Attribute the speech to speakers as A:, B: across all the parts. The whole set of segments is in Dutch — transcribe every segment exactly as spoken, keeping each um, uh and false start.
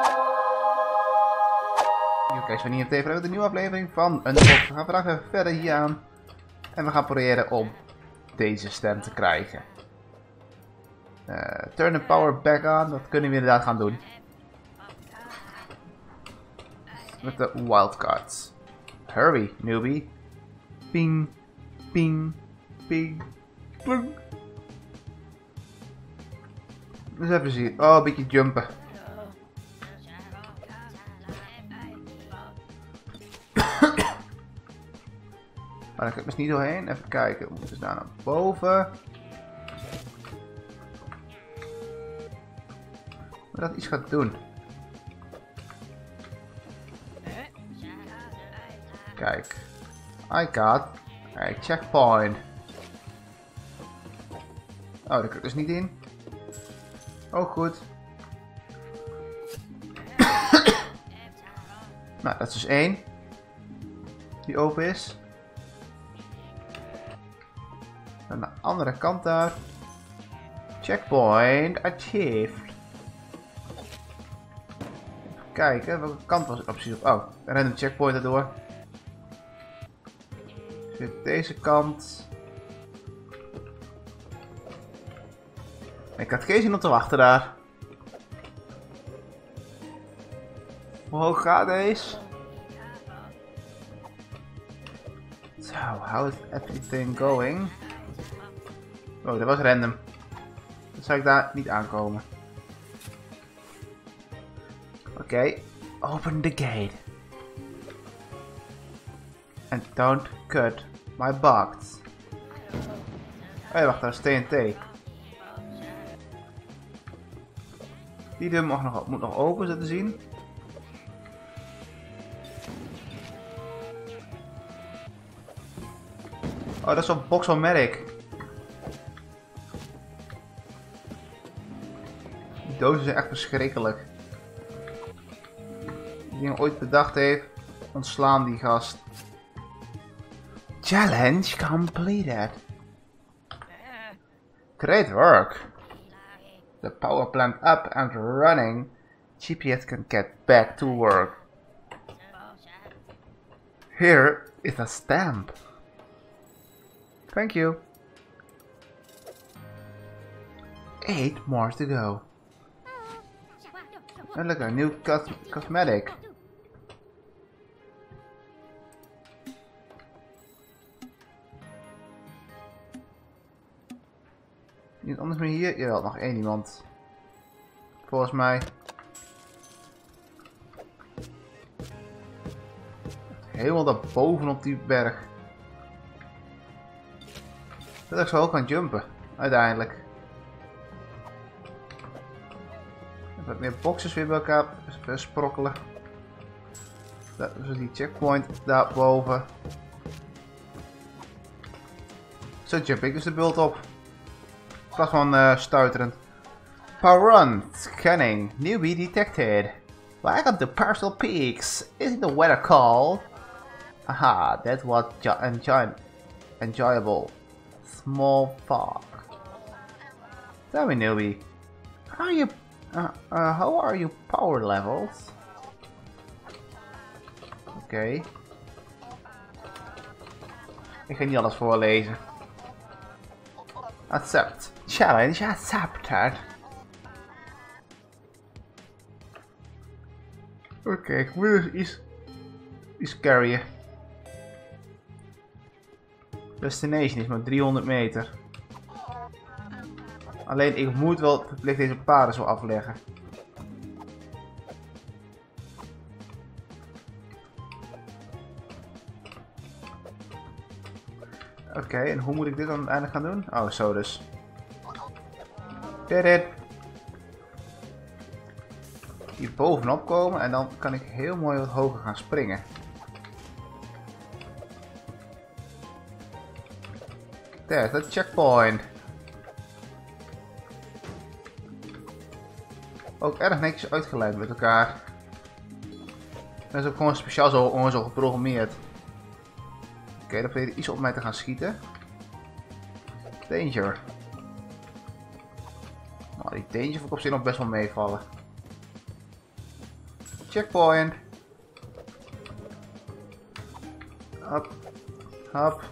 A: Oké, we niet op T V met een nieuwe aflevering van Unbox. We gaan vandaag even verder hier aan. En we gaan proberen om deze stem te krijgen. Uh, turn the power back on, dat kunnen we inderdaad gaan doen. Met de wildcards. Hurry, newbie. Ping, ping, ping, ping. Dus even zien. Oh, een beetje jumpen. Maar daar kan ik dus niet doorheen. Even kijken. We moeten dus daar naar boven. Maar dat iets gaat doen. Kijk. I got a checkpoint. Oh, daar kan ik dus niet in. Oh, goed. Nou, dat is dus één. Die open is. Aan de andere kant daar. Checkpoint achieved. Even kijken, welke kant was het nou precies op? Oh, random checkpoint erdoor. Zit deze kant. Ik had geen zin om te wachten daar. Hoe hoog gaat deze? So, how is everything going? Oh, dat was random. Dan zou ik daar niet aankomen. Oké, okay. Open the gate. And don't cut my box. Oh ja, wacht, daar is T N T. Die deur mag nog, moet nog open, zo te zien. Oh, dat is zo'n Box-O-Matic. Die dozen zijn echt verschrikkelijk. Die hem ooit bedacht heeft, ontslaan die gast. Challenge completed. Great work. The power plant up and running. G P S can get back to work. Here is a stamp. Thank you. Eight more to go. And look, a new cos cosmetic. Niet anders meer hier. Jawel, nog één iemand. Volgens mij. Helemaal daarboven op die berg. Dat ik zo hoog kan jumpen. Uiteindelijk. Wat meer boxes weer bij elkaar sprokkelen. Dat is die checkpoint daarboven. Zo jump ik dus de bult op. In plaats van uh, stuiterend. Power on. Scanning. Newbie detected. Welcome to Parcel Peaks. Isn't the weather cold? Aha, that was enjoy enjoyable. Small fog. Tell me, newbie. How are you? Uh, uh, how are your power levels? Oké. Okay. Ik ga niet alles voorlezen. Accept. Challenge accepted. Oké, okay, ik moet dus iets, iets carryen. Destination is maar driehonderd meter. Alleen ik moet wel verplicht deze paden zo afleggen. Oké, okay, en hoe moet ik dit dan uiteindelijk gaan doen? Oh, zo dus. Did it. Hier bovenop komen en dan kan ik heel mooi wat hoger gaan springen. There's the checkpoint. Ook erg netjes uitgeleid met elkaar. Dat is ook gewoon speciaal zo, zo geprogrammeerd. Oké, okay, dan probeer je iets op mij te gaan schieten. Danger. Nou, die danger vond ik op zich nog best wel meevallen. Checkpoint. Hop. Hop.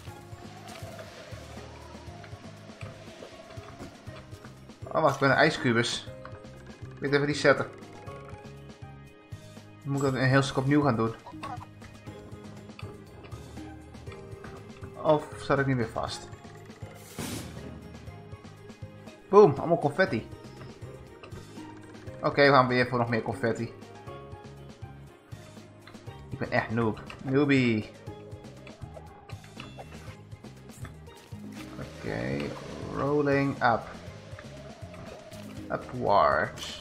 A: Oh wacht, ik ben een ijskubus. Ik weet even resetten. Dan moet ik dat een heel stuk opnieuw gaan doen. Of zat ik nu weer vast? Boom, allemaal confetti. Oké, okay, we gaan weer voor nog meer confetti. Ik ben echt noob. Noobie. Oké, okay, rolling up. Upwards.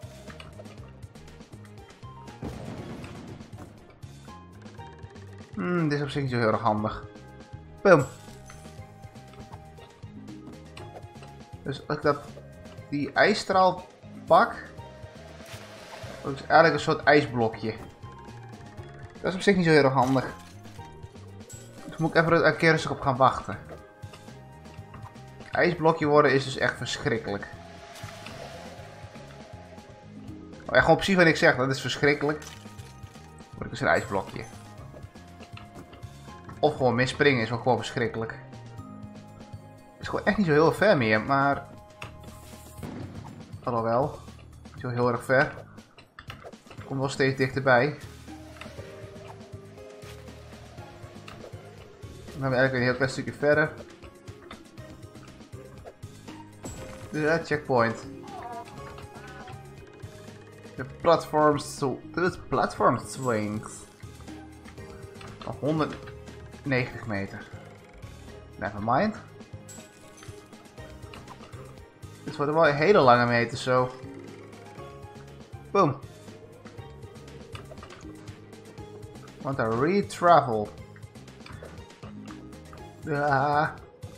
A: Hmm, dit is op zich niet zo heel erg handig. Boom. Dus als ik dat, die ijsstraal pak, dat is eigenlijk een soort ijsblokje. Dat is op zich niet zo heel erg handig. Dus moet ik even een keer rustig op gaan wachten. Ijsblokje worden is dus echt verschrikkelijk. Oh, ja, gewoon precies wat ik zeg, dat is verschrikkelijk. Word ik dus een ijsblokje. Of gewoon misspringen is ook gewoon verschrikkelijk. Het is gewoon echt niet zo heel ver meer, maar... Alhoewel. Niet zo heel erg ver. Komt wel steeds dichterbij. Dan gaan we eigenlijk een heel klein stukje verder. Dus ja, checkpoint. De platform, so de platform swings. honderdnegentig meter. Nevermind. Dit worden wel hele lange meters zo. Boom. Want to re-travel. Ja.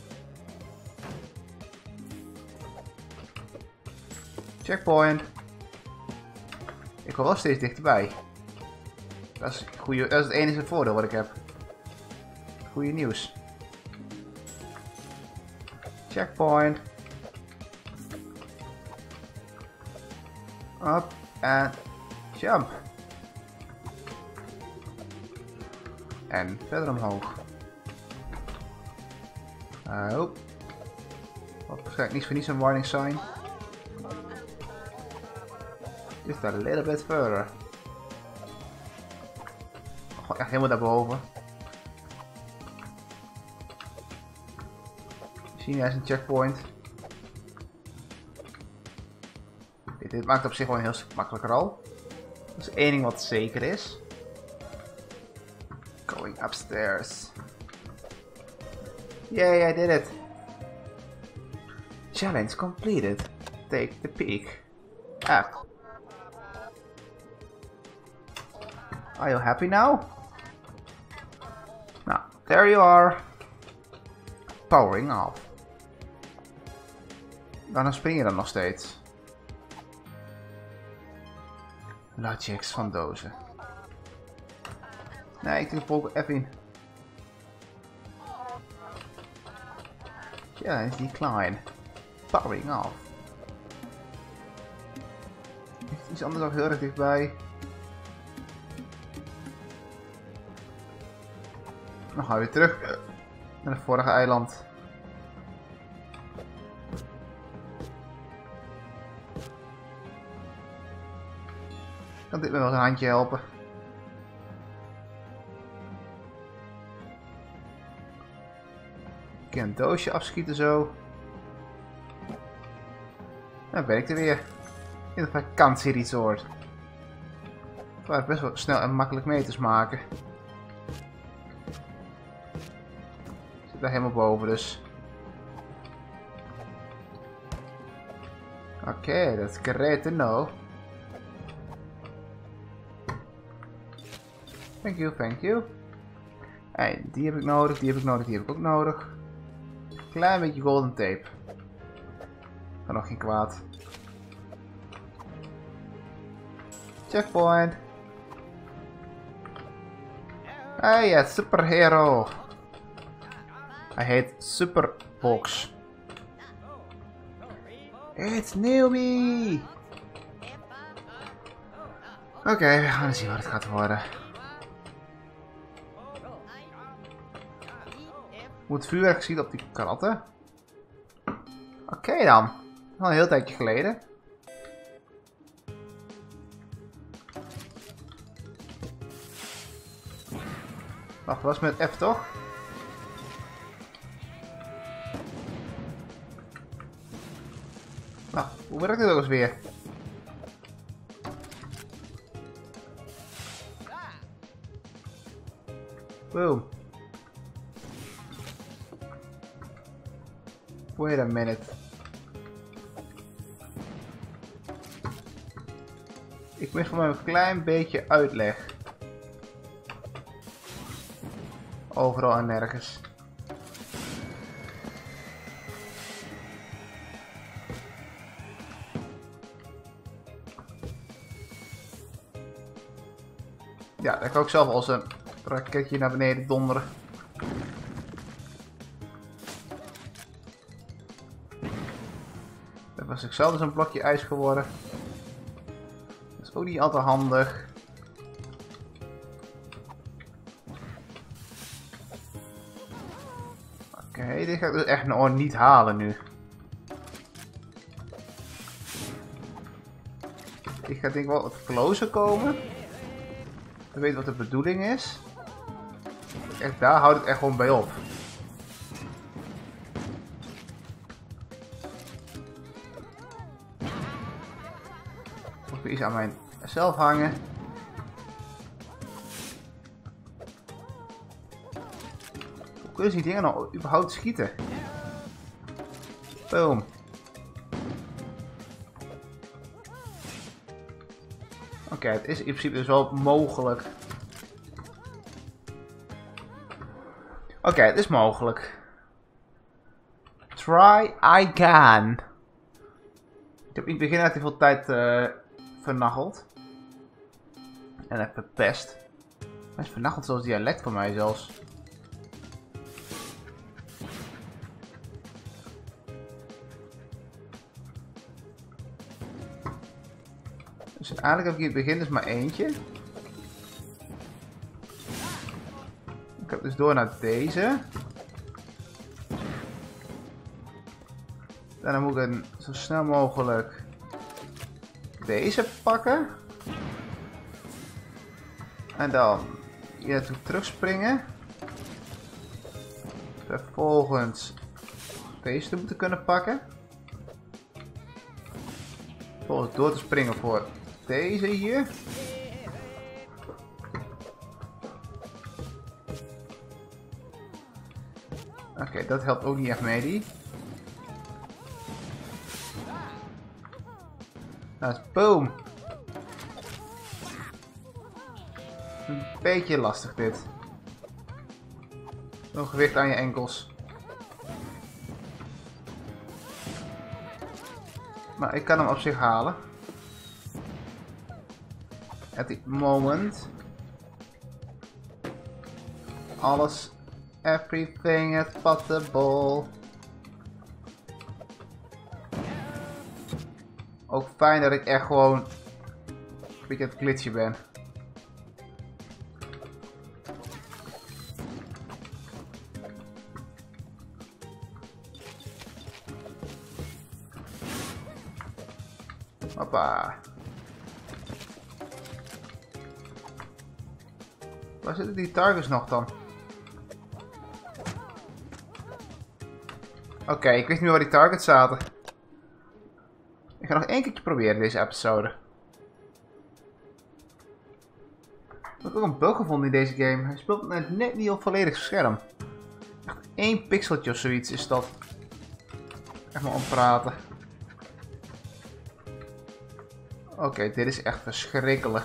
A: Checkpoint. Ik kom wel steeds dichterbij. Dat is, goeie, dat is het enige voordeel wat ik heb. Goeie nieuws. Checkpoint. Up en jump. En verder omhoog. Oh. Waarschijnlijk niet voor niets een warning sign. Just a little bit further. Gewoon echt helemaal daarboven. China is een checkpoint. Dit, dit maakt op zich wel een heel stuk makkelijker al. Dat is één ding wat zeker is. Going upstairs. Yay, I did it. Challenge completed. Take the peak. Ah. Are you happy now? Nou, there you are. Powering off. Dan spring je dan nog steeds. Logics van dozen. Nee, ik doe de volk even in. Challenge decline. Powering off. Is iets anders ook heel erg dichtbij. Dan gaan we weer terug naar het vorige eiland. Kan dit me wel een handje helpen? Ik kan een doosje afschieten zo. Dan ben ik er weer. In het vakantieresort. Waar best wel snel en makkelijk meters maken. Ik zit daar helemaal boven dus. Oké, okay, that's great to know. Thank you, thank you. En die heb ik nodig, die heb ik nodig, die heb ik ook nodig. Klein beetje golden tape. Kan nog geen kwaad. Checkpoint. Ah ja, superhero. Hij heet Superbox. It's Newbie. Oké, okay, we gaan zien wat het gaat worden. Moet vuurwerk zien op die kratten. Oké okay, dan. Al een heel tijdje geleden. Wacht, was met F toch? Wacht, hoe werkt dit ook eens weer? Boom. Wait a minute. Ik mis gewoon een klein beetje uitleg. Overal en nergens. Ja, daar kan ik zelf als een raketje naar beneden donderen. Dan was ik zelf dus een blokje ijs geworden. Dat is ook niet altijd handig. Oké, okay, dit ga ik dus echt nog niet halen nu. Ik ga denk ik wel wat closer komen. Ik weet wat de bedoeling is. Echt, daar houdt het echt gewoon bij op. Moet ik iets aan mijzelf hangen. Hoe kunnen die dingen nou überhaupt schieten? Boom. Oké, okay, het is in principe dus wel mogelijk. Oké, okay, het is mogelijk. Try again. Ik heb in het begin echt heel veel tijd uh, vernacheld. En even verpest. Hij is vernacheld zoals dialect voor mij zelfs. Dus eigenlijk heb ik in het begin dus maar eentje. Ik heb dus door naar deze. En dan moet ik een, zo snel mogelijk deze pakken. En dan hier naartoe terugspringen. Vervolgens deze te moeten kunnen pakken. Vervolgens door te springen voor deze hier. Oké, okay, dat helpt ook niet echt mee die. Nou, boom. Een beetje lastig dit. Nog gewicht aan je enkels. Maar ik kan hem op zich halen. At the moment. Alles. Everything is possible. Ook fijn dat ik echt gewoon een beetje het glitchen ben. Hoppa. Waar zitten die targets nog dan? Oké, okay, ik wist niet waar die targets zaten. Ik ga nog één keertje proberen deze episode. Ik heb ook een bug gevonden in deze game. Hij speelt net, net niet op volledig scherm. Echt één pixeltje of zoiets is dat. Echt maar om praten. Oké, okay, dit is echt verschrikkelijk.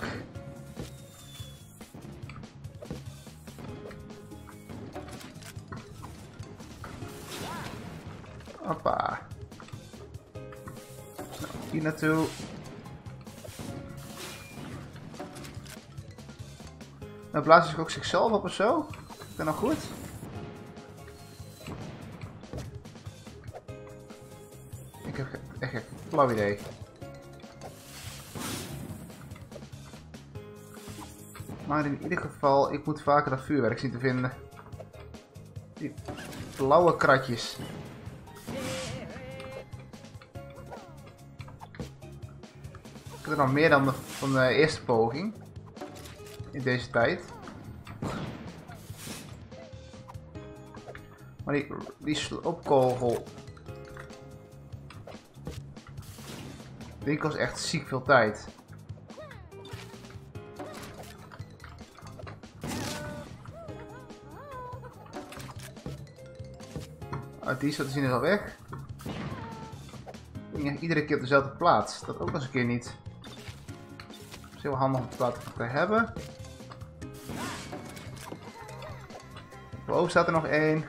A: Hoppa. Nou, hier naartoe. Nou blaast hij ook zichzelf op of zo? Is dat nou goed? Ik heb echt geen flauw idee. Maar in ieder geval, ik moet vaker dat vuurwerk zien te vinden. Die blauwe kratjes. Ik heb er nog meer dan de, van de eerste poging. In deze tijd. Maar die, die sloopkogel. Die kost echt ziek veel tijd. Oh, die zo te zien is al weg. Iedere keer op dezelfde plaats. Dat ook nog eens een keer niet. Dat is heel handig om te hebben. Boven staat er nog één.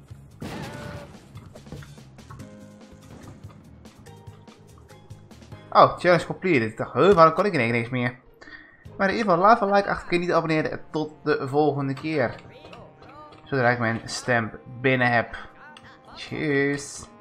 A: Oh, challenge completed. Ik dacht, huh, waarom kon ik in één keer niks meer? Maar in ieder geval, laat een like achter, vergeet niet te abonneren. En tot de volgende keer. Zodra ik mijn stamp binnen heb. Cheers.